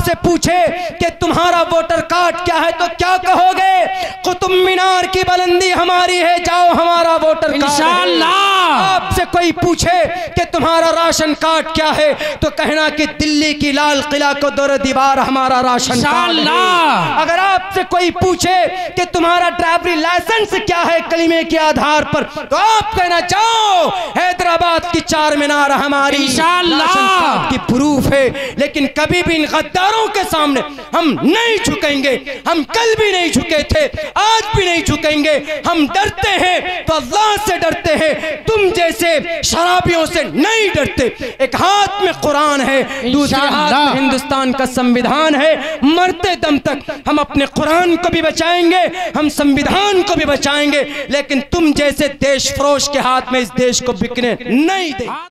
आपसे पूछे कि तुम्हारा वोटर कार्ड क्या है तो क्या कहोगे? कुतुब मीनार की बुलंदी हमारी है, जाओ हमारा वोटर कार्ड। इंशाअल्लाह आपसे कोई पूछे कि तुम्हारा राशन कार्ड क्या है तो कहना कि दिल्ली की लाल किला को दौरे दीवार हमारा राशन कार्ड है। अगर आपसे कोई पूछे कि तुम्हारा ड्राइवरी लाइसेंस क्या है कलीमे के आधार पर तो आप कहना जाओ हैदराबाद की चार मीनार हमारी इंशाअल्लाह की प्रूफ है। लेकिन कभी भी इन गद्दारों के सामने हम नहीं झुकेंगे। हम कल भी नहीं झुके थे, आज भी नहीं झुकेंगे। हम डरते हैं तो अल्लाह से डरते हैं, तुम जैसे शराबियों से नहीं डरते। एक हाथ में कुरान है, दूसरे हाथ में हिंदुस्तान का संविधान है। मरते दम तक हम अपने कुरान को भी बचाएंगे, हम संविधान को भी बचाएंगे, लेकिन तुम जैसे देश फरोश के हाथ में इस देश को बिकने नहीं देंगे।